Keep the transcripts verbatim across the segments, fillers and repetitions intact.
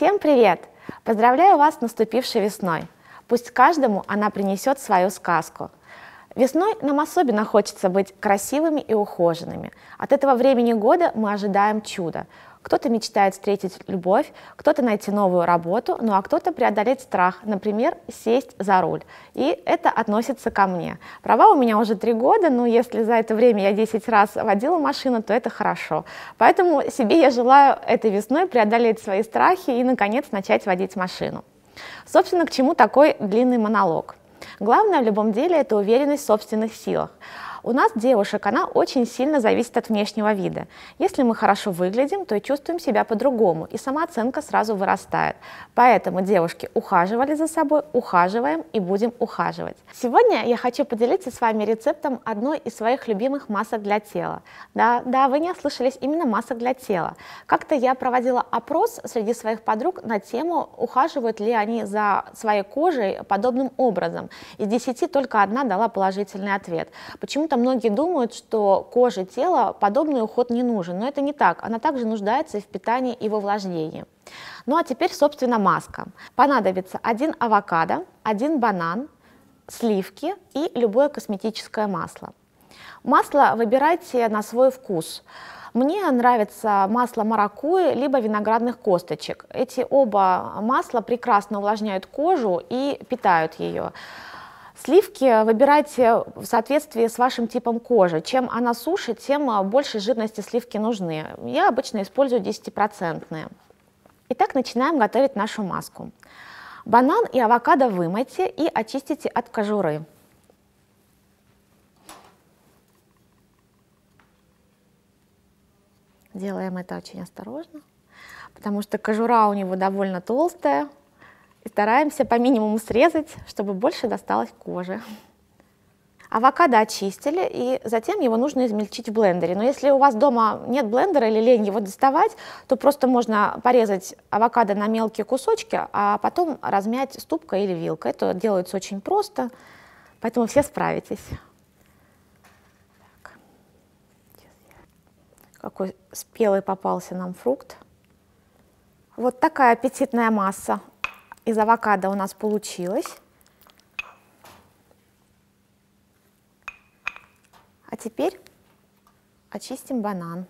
Всем привет! Поздравляю вас с наступившей весной. Пусть каждому она принесет свою сказку. Весной нам особенно хочется быть красивыми и ухоженными. От этого времени года мы ожидаем чуда. Кто-то мечтает встретить любовь, кто-то найти новую работу, ну а кто-то преодолеть страх, например, сесть за руль. И это относится ко мне. Права у меня уже три года, но если за это время я десять раз водила машину, то это хорошо. Поэтому себе я желаю этой весной преодолеть свои страхи и, наконец, начать водить машину. Собственно, к чему такой длинный монолог? Главное в любом деле – это уверенность в собственных силах. У нас, девушек, она очень сильно зависит от внешнего вида. Если мы хорошо выглядим, то и чувствуем себя по-другому, и самооценка сразу вырастает. Поэтому, девушки, ухаживали за собой, ухаживаем и будем ухаживать. Сегодня я хочу поделиться с вами рецептом одной из своих любимых масок для тела. Да, да, вы не ослышались, именно масок для тела. Как-то я проводила опрос среди своих подруг на тему, ухаживают ли они за своей кожей подобным образом. Из десяти только одна дала положительный ответ. Почему-то многие думают, что коже тела подобный уход не нужен, но это не так. Она также нуждается и в питании, и во увлажнении. Ну а теперь, собственно, маска. Понадобится один авокадо, один банан, сливки и любое косметическое масло. Масло выбирайте на свой вкус. Мне нравится масло маракуйи, либо виноградных косточек. Эти оба масла прекрасно увлажняют кожу и питают ее. Сливки выбирайте в соответствии с вашим типом кожи. Чем она суше, тем больше жирности сливки нужны. Я обычно использую десятипроцентные. Итак, начинаем готовить нашу маску. Банан и авокадо вымойте и очистите от кожуры. Делаем это очень осторожно, потому что кожура у него довольно толстая. И стараемся по минимуму срезать, чтобы больше досталось кожи. Авокадо очистили, и затем его нужно измельчить в блендере. Но если у вас дома нет блендера или лень его доставать, то просто можно порезать авокадо на мелкие кусочки, а потом размять ступкой или вилкой. Это делается очень просто, поэтому все справитесь. Так. Какой спелый попался нам фрукт. Вот такая аппетитная масса из авокадо у нас получилось. А теперь очистим банан.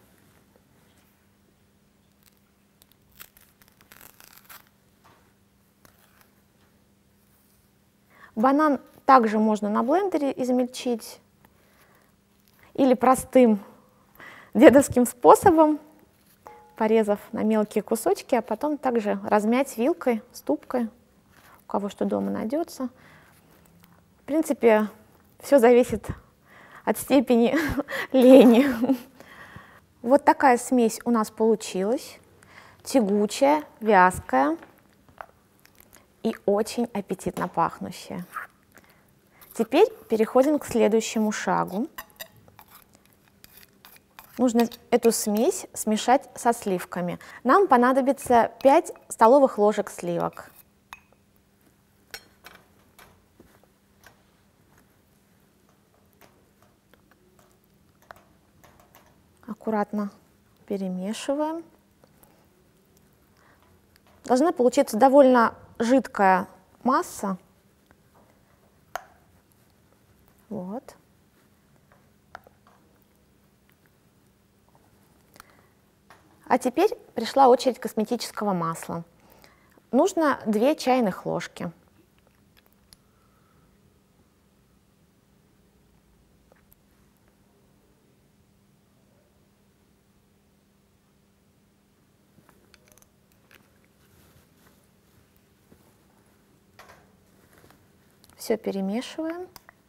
Банан также можно на блендере измельчить или простым дедовским способом, порезав на мелкие кусочки, а потом также размять вилкой, ступкой, у кого что дома найдется. В принципе, все зависит от степени лени. Вот такая смесь у нас получилась, тягучая, вязкая и очень аппетитно пахнущая. Теперь переходим к следующему шагу. Нужно эту смесь смешать со сливками. Нам понадобится пять столовых ложек сливок. Аккуратно перемешиваем. Должна получиться довольно жидкая масса. Вот. А теперь пришла очередь косметического масла. Нужно две чайных ложки. Все перемешиваем.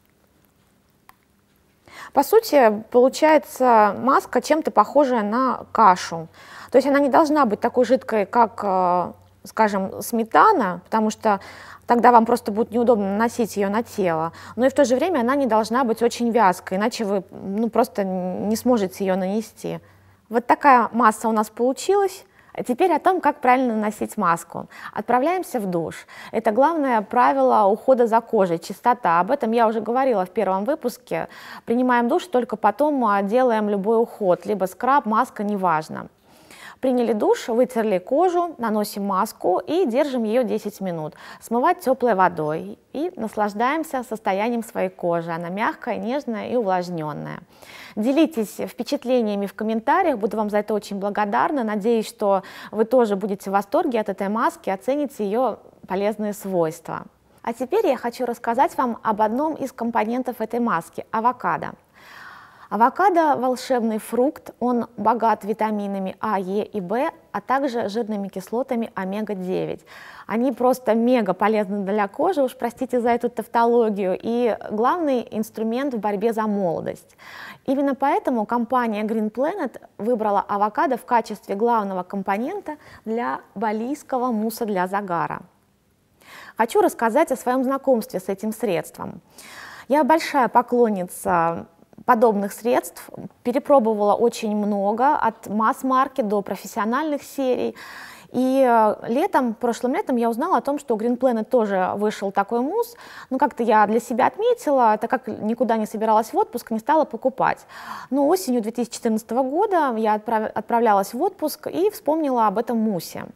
По сути, получается маска чем-то похожая на кашу. То есть она не должна быть такой жидкой, как, скажем, сметана, потому что тогда вам просто будет неудобно наносить ее на тело. Но и в то же время она не должна быть очень вязкой, иначе вы ну, просто не сможете ее нанести. Вот такая масса у нас получилась. А теперь о том, как правильно наносить маску. Отправляемся в душ. Это главное правило ухода за кожей, чистота. Об этом я уже говорила в первом выпуске. Принимаем душ, только потом делаем любой уход, либо скраб, маска, неважно. Приняли душ, вытерли кожу, наносим маску и держим ее десять минут. Смывать теплой водой и наслаждаемся состоянием своей кожи. Она мягкая, нежная и увлажненная. Делитесь впечатлениями в комментариях, буду вам за это очень благодарна. Надеюсь, что вы тоже будете в восторге от этой маски, оцените ее полезные свойства. А теперь я хочу рассказать вам об одном из компонентов этой маски – авокадо. Авокадо – волшебный фрукт, он богат витаминами А, Е и В, а также жирными кислотами омега девять. Они просто мега полезны для кожи, уж простите за эту тавтологию, и главный инструмент в борьбе за молодость. Именно поэтому компания Green Planet выбрала авокадо в качестве главного компонента для балийского мусса для загара. Хочу рассказать о своем знакомстве с этим средством. Я большая поклонница подобных средств, перепробовала очень много, от масс-маркет до профессиональных серий. И летом, прошлым летом я узнала о том, что у Green Planet тоже вышел такой мусс. Ну, как-то я для себя отметила, так как никуда не собиралась в отпуск, не стала покупать. Но осенью две тысячи четырнадцатого года я отправ... отправлялась в отпуск и вспомнила об этом муссе.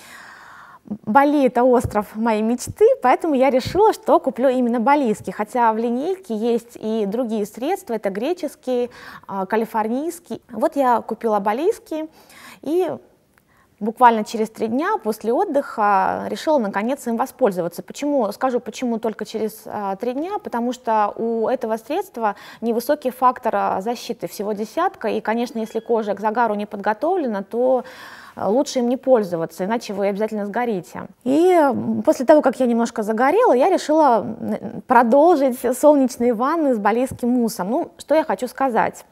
Бали – это остров моей мечты, поэтому я решила, что куплю именно балийский, хотя в линейке есть и другие средства, это греческий, калифорнийский. Вот я купила балийский и буквально через три дня после отдыха решила наконец им воспользоваться. Почему? Скажу, почему только через три дня, потому что у этого средства невысокий фактор защиты, всего десятка, и, конечно, если кожа к загару не подготовлена, то лучше им не пользоваться, иначе вы обязательно сгорите. И после того, как я немножко загорела, я решила продолжить солнечные ванны с балийским муссом. Ну, что я хочу сказать.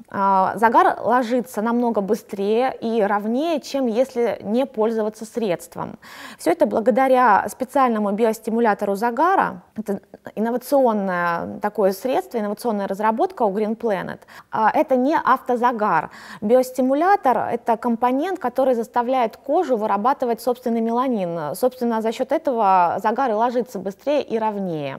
Загар ложится намного быстрее и ровнее, чем если не пользоваться средством. Все это благодаря специальному биостимулятору загара. Это инновационное такое средство, инновационная разработка у Green Planet. Это не автозагар. Биостимулятор – это компонент, который заставляет кожу вырабатывать собственный меланин. Собственно, за счет этого загар и ложится быстрее и ровнее.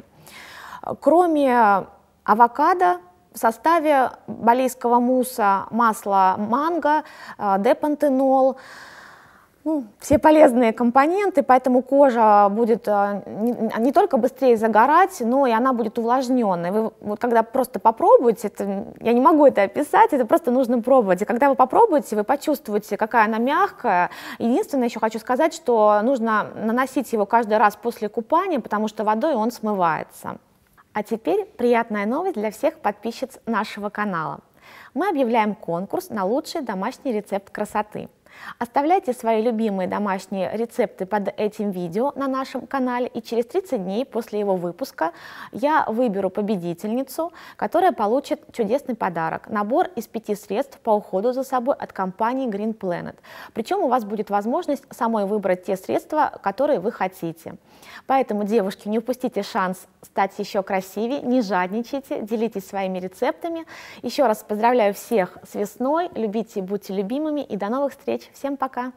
Кроме авокадо, в составе балийского мусса масло манго, депантенол, ну, все полезные компоненты, поэтому кожа будет не, не только быстрее загорать, но и она будет увлажненной. Вы вот когда просто попробуете, это, я не могу это описать, это просто нужно пробовать. И когда вы попробуете, вы почувствуете, какая она мягкая. Единственное, еще хочу сказать, что нужно наносить его каждый раз после купания, потому что водой он смывается. А теперь приятная новость для всех подписчиц нашего канала. Мы объявляем конкурс на лучший домашний рецепт красоты. Оставляйте свои любимые домашние рецепты под этим видео на нашем канале, и через тридцать дней после его выпуска я выберу победительницу, которая получит чудесный подарок – набор из пяти средств по уходу за собой от компании Green Planet. Причем у вас будет возможность самой выбрать те средства, которые вы хотите. Поэтому, девушки, не упустите шанс стать еще красивее, не жадничайте, делитесь своими рецептами. Еще раз поздравляю всех с весной, любите и будьте любимыми, и до новых встреч. Всем пока!